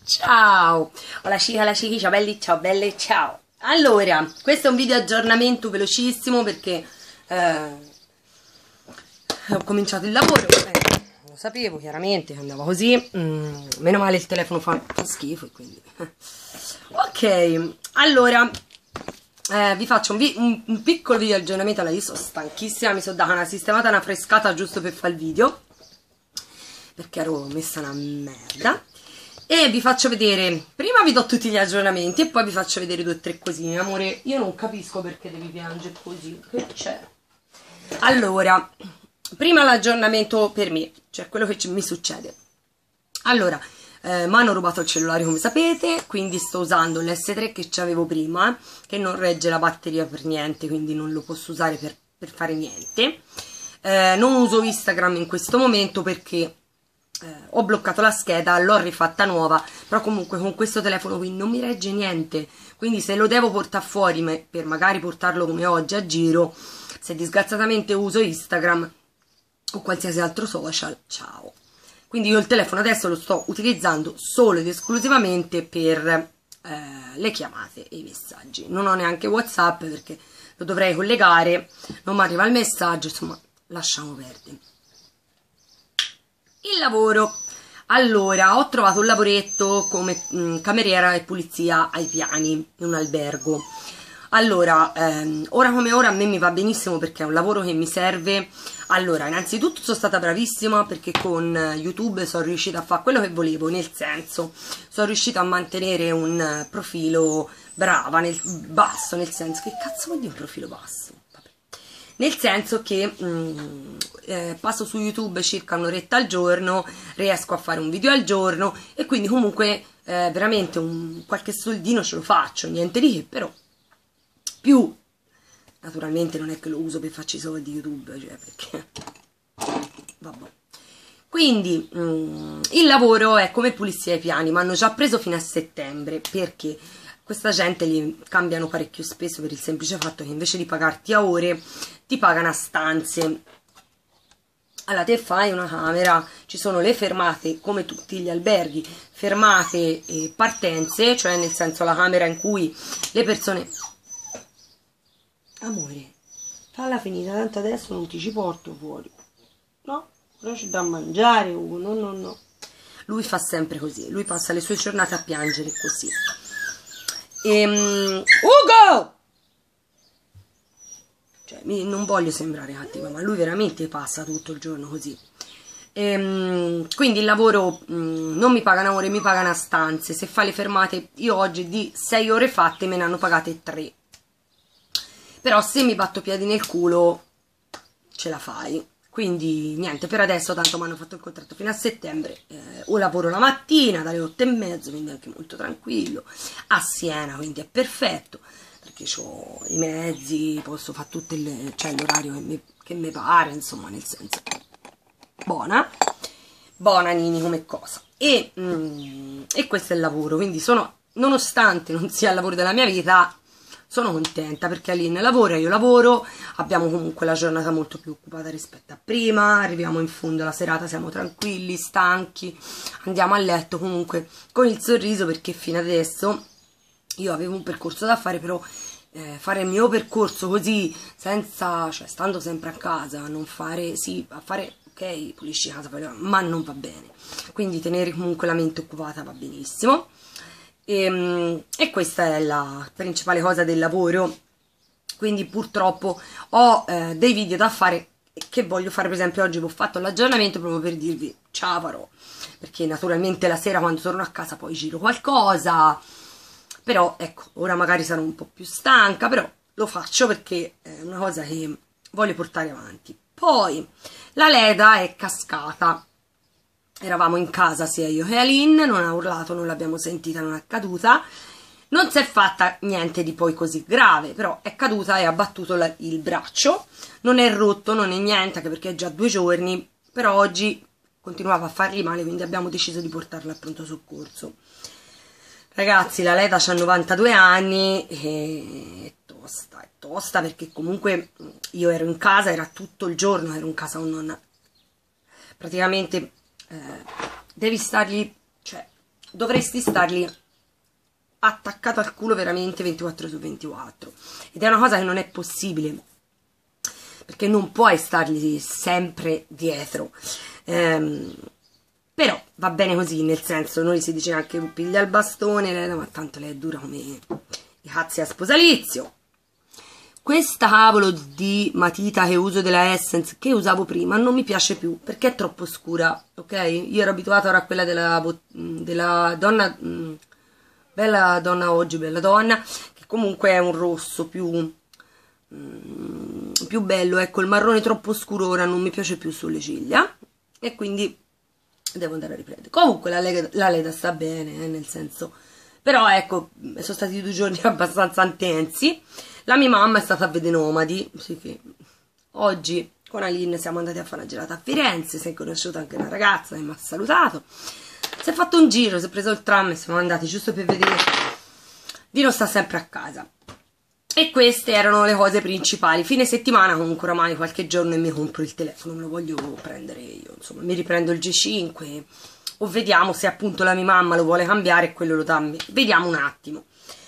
Ciao, hola chica, belli, ciao, belle, ciao. Allora, questo è un video aggiornamento velocissimo perché ho cominciato il lavoro, lo sapevo chiaramente che andava così, meno male il telefono fa schifo e quindi... Ok, allora, vi faccio un piccolo video aggiornamento. Allora, io sono stanchissima, mi sono data una sistemata, una frescata giusto per fare il video, perché ero messa una merda. E vi faccio vedere, prima vi do tutti gli aggiornamenti e poi vi faccio vedere 2 o 3 cosine. Amore, io non capisco perché devi piangere così, che c'è? Allora, prima l'aggiornamento per me, cioè quello che mi succede. Allora, mi hanno rubato il cellulare come sapete, quindi sto usando l'S3 che avevo prima, che non regge la batteria per niente, quindi non lo posso usare per fare niente. Non uso Instagram in questo momento perché ho bloccato la scheda, l'ho rifatta nuova, però comunque con questo telefono qui non mi regge niente, quindi se lo devo portare fuori per magari portarlo come oggi a giro, se disgraziatamente uso Instagram o qualsiasi altro social, ciao. Quindi io il telefono adesso lo sto utilizzando solo ed esclusivamente per le chiamate e i messaggi. Non ho neanche WhatsApp perché lo dovrei collegare, non mi arriva il messaggio, insomma lasciamo perdere. Il lavoro. Allora, ho trovato un lavoretto come cameriera e pulizia ai piani in un albergo. Allora, ora come ora a me mi va benissimo perché è un lavoro che mi serve. Allora, innanzitutto sono stata bravissima perché con YouTube sono riuscita a fare quello che volevo, nel senso, sono riuscita a mantenere un profilo brava, basso, nel senso, che cazzo vuol dire un profilo basso? Nel senso che passo su YouTube circa un'oretta al giorno, riesco a fare un video al giorno e quindi comunque veramente qualche soldino ce lo faccio, niente di che, però più naturalmente non è che lo uso per farci i soldi YouTube, cioè perché vabbè. Quindi il lavoro è come pulizia ai piani, mi hanno già preso fino a settembre perché questa gente li cambiano parecchio spesso per il semplice fatto che invece di pagarti a ore ti pagano a stanze. Allora te fai una camera, ci sono le fermate come tutti gli alberghi, fermate e partenze, cioè nel senso la camera in cui le persone... Amore, falla finita, tanto adesso non ti ci porto fuori, no? Però c'è da mangiare, Ugo, no. Lui fa sempre così, lui passa le sue giornate a piangere così. Ugo! Cioè, non voglio sembrare cattiva, ma lui veramente passa tutto il giorno così. Quindi il lavoro non mi pagano ore, mi pagano a stanze. Se fa le fermate, io oggi di 6 ore fatte me ne hanno pagate 3. Però se mi batto piedi nel culo ce la fai. Quindi niente, per adesso tanto mi hanno fatto il contratto fino a settembre. O lavoro la mattina dalle 8:30, quindi anche molto tranquillo, a Siena, quindi è perfetto perché ho i mezzi, posso fare tutte c'è l'orario che mi pare, insomma, nel senso buona Nini come cosa. E questo è il lavoro, quindi nonostante non sia il lavoro della mia vita, sono contenta perché Aline lavora, io lavoro, abbiamo comunque la giornata molto più occupata rispetto a prima, arriviamo in fondo alla serata, siamo tranquilli, stanchi, andiamo a letto comunque con il sorriso perché fino adesso io avevo un percorso da fare, però fare il mio percorso così, senza, cioè stando sempre a casa, non fare, sì, a fare, ok, pulisci casa, ma non va bene, quindi tenere comunque la mente occupata va benissimo. E questa è la principale cosa del lavoro. Quindi purtroppo ho dei video da fare che voglio fare. Per esempio oggi ho fatto l'aggiornamento proprio per dirvi ciao farò, perché naturalmente la sera quando torno a casa poi giro qualcosa, però ecco, ora magari sarò un po' più stanca, però lo faccio perché è una cosa che voglio portare avanti. Poi la Leda è cascata. Eravamo in casa sia io che Aline, non ha urlato, non l'abbiamo sentita, non è caduta, non si è fatta niente di poi così grave, però è caduta e ha battuto il braccio, non è rotto, non è niente, anche perché è già 2 giorni, però oggi continuava a fargli male, quindi abbiamo deciso di portarla al pronto soccorso. Ragazzi, la Leda ha 92 anni e è tosta perché comunque io ero in casa, era tutto il giorno, ero in casa con nonna, praticamente... devi stargli, cioè dovresti starli attaccato al culo veramente 24 su 24, ed è una cosa che non è possibile, perché non puoi stargli sempre dietro. Però va bene così, nel senso, noi si dice anche piglia il bastone, ma tanto lei è dura come i cazzi a sposalizio. Questa cavolo di matita che uso della Essence, che usavo prima, non mi piace più perché è troppo scura, ok? Io ero abituata ora a quella della donna, bella donna oggi, bella donna, che comunque è un rosso più bello. Ecco, il marrone troppo scuro ora non mi piace più sulle ciglia, e quindi devo andare a riprendere. Comunque la Leda sta bene, nel senso, però ecco, sono stati 2 giorni abbastanza intensi. La mia mamma è stata a vedere Nomadi, sì, che oggi con Aline siamo andati a fare una girata a Firenze, si è conosciuta anche una ragazza che mi ha salutato, si è fatto un giro, si è preso il tram e siamo andati giusto per vedere di non sta sempre a casa. E queste erano le cose principali. Fine settimana comunque oramai qualche giorno e mi compro il telefono, me lo voglio prendere io, insomma mi riprendo il G5 o vediamo se appunto la mia mamma lo vuole cambiare e quello lo dà a me, vediamo un attimo.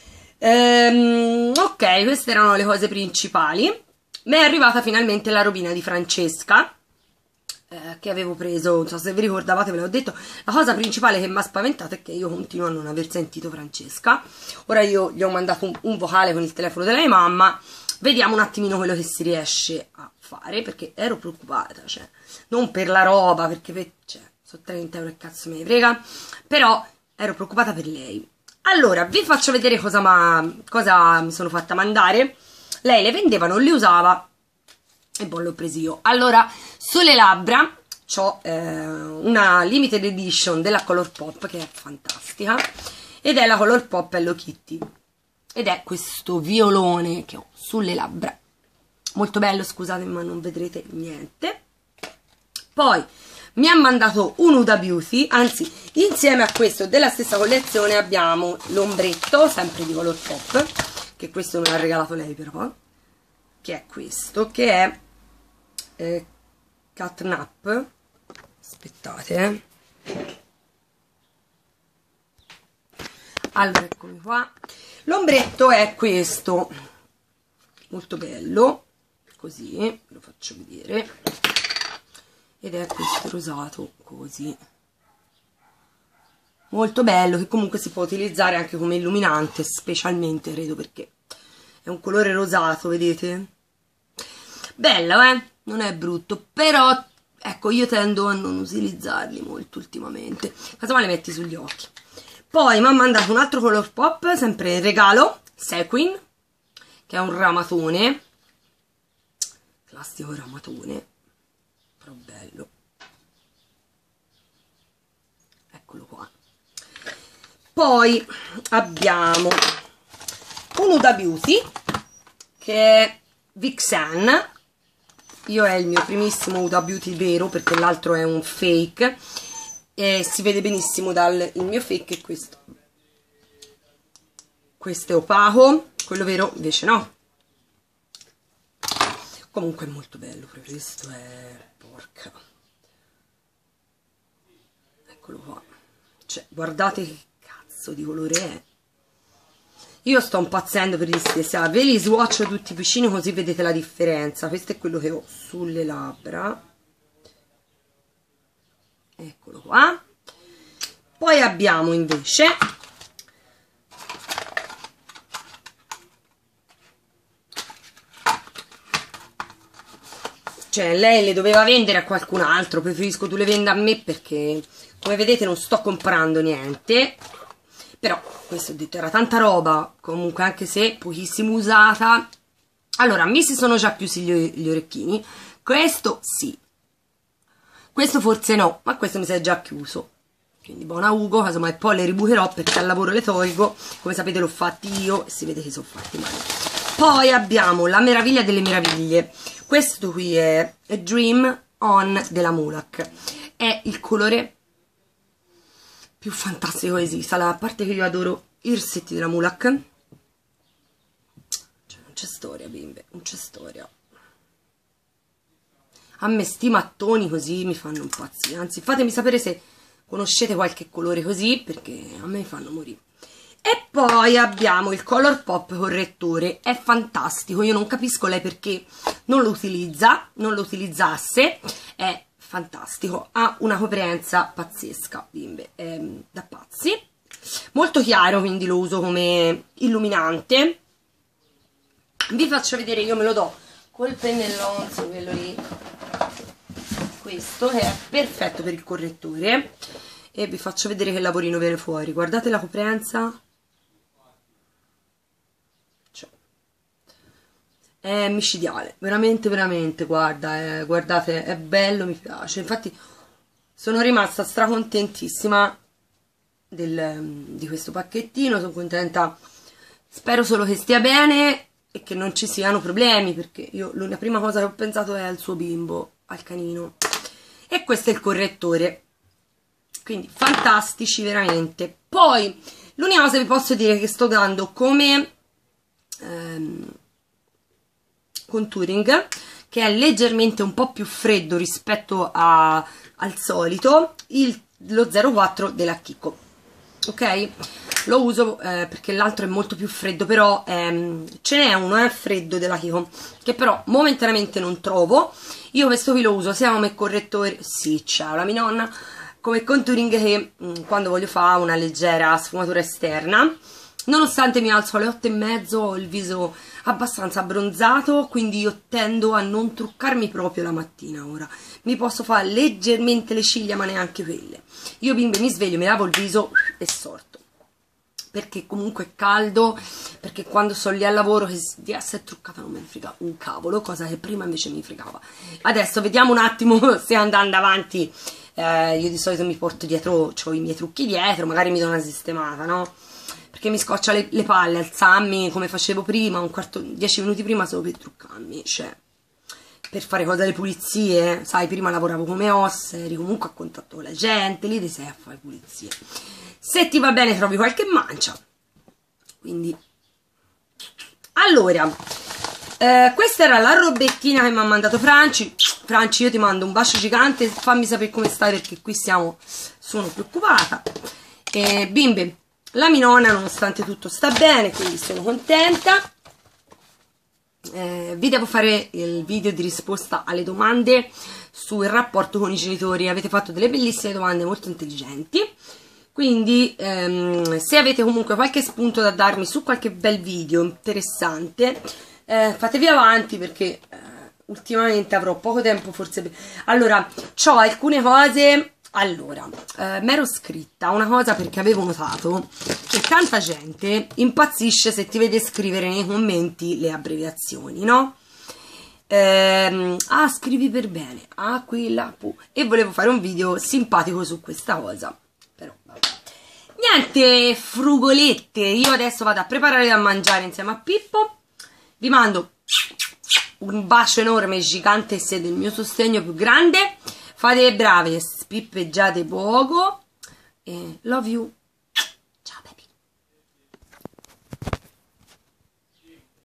Ok, queste erano le cose principali. Mi è arrivata finalmente la robina di Francesca, che avevo preso, non so se vi ricordavate, ve l'ho detto. La cosa principale che mi ha spaventato è che io continuo a non aver sentito Francesca. Ora io gli ho mandato un vocale con il telefono della mia mamma, vediamo un attimino quello che si riesce a fare, perché ero preoccupata, cioè, non per la roba, perché cioè, sono 30 euro e cazzo me ne frega, però ero preoccupata per lei. Allora, vi faccio vedere cosa mi sono fatta mandare. Lei le vendeva, non le usava, e poi l'ho presi io. Allora, sulle labbra ho una limited edition della Colourpop, che è fantastica, ed è la Colourpop Hello Kitty, ed è questo violone che ho sulle labbra, molto bello, scusate ma non vedrete niente. Poi mi ha mandato un Huda Beauty, anzi insieme a questo della stessa collezione abbiamo l'ombretto, sempre di Colourpop, che questo me l'ha regalato lei però, che è questo, che è Catnap, aspettate, allora eccomi qua, l'ombretto è questo, molto bello, così, lo faccio vedere, ed è questo rosato, così, molto bello, che comunque si può utilizzare anche come illuminante, specialmente credo, perché è un colore rosato, vedete? Bello, non è brutto, però ecco, io tendo a non utilizzarli molto ultimamente, casomai le metti sugli occhi. Poi mi ha mandato un altro Colourpop, sempre in regalo, Sequin, che è un ramatone, classico ramatone, però bello, eccolo qua. Poi abbiamo un Huda Beauty, che è Vixen. Io è il mio primissimo Huda Beauty vero, perché l'altro è un fake, e si vede benissimo il mio fake è questo. Questo è opaco, quello vero invece no. Comunque è molto bello, questo è, porca, eccolo qua, cioè guardate che cazzo di colore è. Io sto impazzendo per gli stessi, ve li swatcho tutti vicini così vedete la differenza. Questo è quello che ho sulle labbra, eccolo qua. Poi abbiamo invece cioè lei le doveva vendere a qualcun altro, preferisco tu le venda a me perché come vedete non sto comprando niente. Però questo ho detto era tanta roba, comunque anche se pochissimo usata. Allora, mi si sono già chiusi gli orecchini, questo sì, questo forse no, ma questo mi si è già chiuso, quindi buona Ugo, casomai poi le ribucherò perché al lavoro le tolgo, come sapete l'ho fatti io e si vede che sono fatti male. Poi abbiamo la meraviglia delle meraviglie, questo qui è Dream On della Mulac, è il colore più fantastico che esista, a parte che io adoro i rossetti della Mulac, cioè non c'è storia bimbe, non c'è storia, a me sti mattoni così mi fanno impazzire, anzi fatemi sapere se conoscete qualche colore così, perché a me fanno morire. E poi abbiamo il Colourpop correttore, è fantastico, io non capisco lei perché non lo utilizzasse, è fantastico, ha una coprenza pazzesca, bimbe, è da pazzi, molto chiaro, quindi lo uso come illuminante. Vi faccio vedere, io me lo do col pennellonzo, quello lì, questo che è perfetto per il correttore, e vi faccio vedere che lavorino viene fuori. Guardate la coprenza, cioè, è micidiale, veramente veramente, guarda, guardate, è bello, mi piace, infatti sono rimasta stracontentissima di questo pacchettino, sono contenta, spero solo che stia bene e che non ci siano problemi, perché io la prima cosa che ho pensato è al suo bimbo, al canino. E questo è il correttore, quindi fantastici veramente. Poi l'unica cosa che vi posso dire è che sto dando come contouring, che è leggermente un po' più freddo rispetto al solito, lo 04 della Kiko, ok? Lo uso perché l'altro è molto più freddo, però ce n'è uno freddo della Kiko che però momentaneamente non trovo. Io questo qui lo uso sia come correttore, sì, ciao la mia nonna, come contouring, che quando voglio fare una leggera sfumatura esterna. Nonostante mi alzo alle 8:30, ho il viso abbastanza abbronzato, quindi io tendo a non truccarmi proprio la mattina. Ora mi posso fare leggermente le ciglia, ma neanche quelle. Io bimbe mi sveglio, mi lavo il viso e sorto, perché comunque è caldo, perché quando sono lì al lavoro che di essere truccata non me ne frega un cavolo, cosa che prima invece mi fregava. Adesso vediamo un attimo se andando avanti, io di solito mi porto dietro, ho i miei trucchi dietro, magari mi do una sistemata, no? Perché mi scoccia le palle alzarmi come facevo prima, 10 minuti prima solo per truccarmi, cioè per fare cose alle pulizie, sai, prima lavoravo come ossa, eri comunque a contatto con la gente, lì ti sei a fare pulizie. Se ti va bene trovi qualche mancia, quindi allora questa era la robettina che mi ha mandato Franci. Franci, io ti mando un bacio gigante, fammi sapere come stai, perché qui sono preoccupata. E bimbe, la mia nonna nonostante tutto sta bene, quindi sono contenta. Vi devo fare il video di risposta alle domande sul rapporto con i genitori. Avete fatto delle bellissime domande molto intelligenti, quindi se avete comunque qualche spunto da darmi su qualche bel video interessante, fatevi avanti, perché ultimamente avrò poco tempo forse. Allora, c'ho alcune cose. Allora, mi ero scritta una cosa, perché avevo notato che tanta gente impazzisce se ti vede scrivere nei commenti le abbreviazioni, no? Scrivi per bene, quella, e volevo fare un video simpatico su questa cosa, però vabbè. Niente, frugolette, io adesso vado a preparare da mangiare insieme a Pippo, vi mando un bacio enorme, gigante, siete il mio sostegno più grande. Fate le brave, spippeggiate poco e love you.